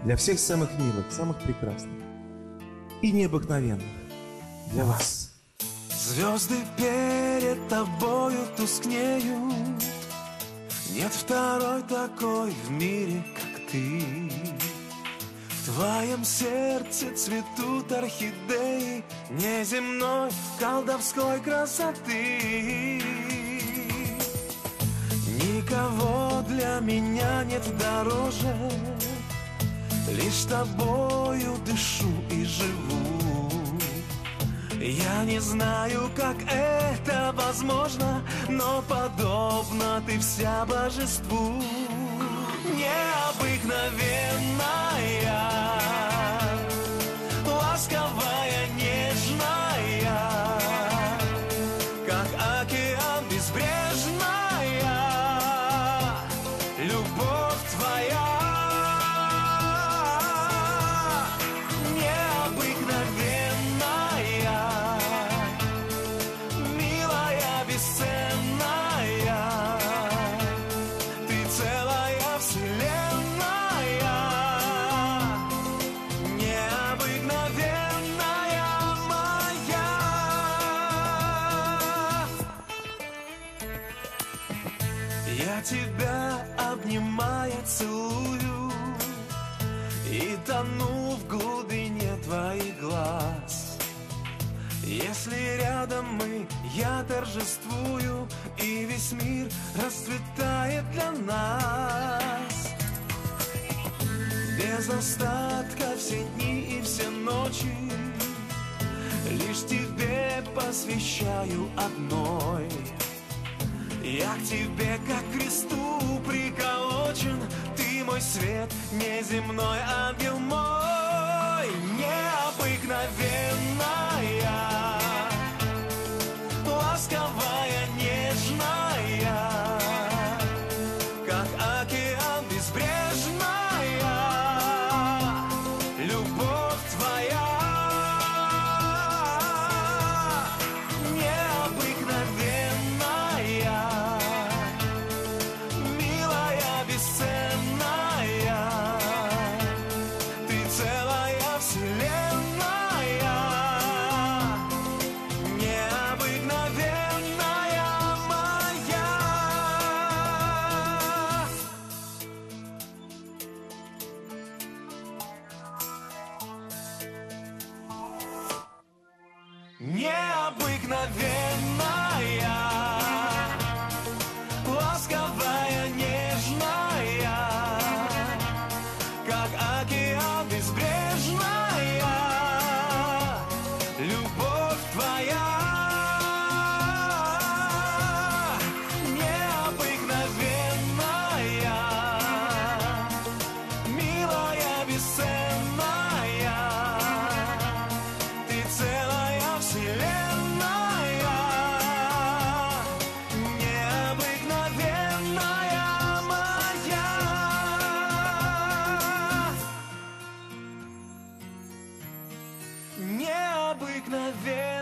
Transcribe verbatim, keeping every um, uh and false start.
для всех самых милых, самых прекрасных и необыкновенных для вас. Звезды перед тобою тускнеют, нет второй такой в мире, как ты. В твоем сердце цветут орхидеи неземной колдовской красоты. Никого для меня нет дороже, лишь тобою дышу и живу. Я не знаю, как это возможно, но подобно ты вся божеству. Необыкновенная, ласковая, нежная, как океан безбрежная, любовь твоя. Необыкновенная, милая, бесценная, ты целая вселенная. Необыкновенная моя. Я тебя обнимая целую и тону в глубине твоих глаз. Если рядом мы, я торжествую, и весь мир расцветает для нас. Без остатка все дни и все ночи лишь тебе посвящаю одной. Я к тебе, как к кресту приколочен, ты мой свет, неземной ангел мой. Необыкновенная, ласковая, нежная, как океан безбрежная, любовь твоя. Необыкновенная, милая, бесценная, ты целая вселенная. Необыкновенная моя. Необыкновенная, ласковая, нежная, как океан безбрежная, любовь твоя. Необыкновенная, милая, бесценная, ты целая вселенная. Необыкновенная моя. Необыкновенная.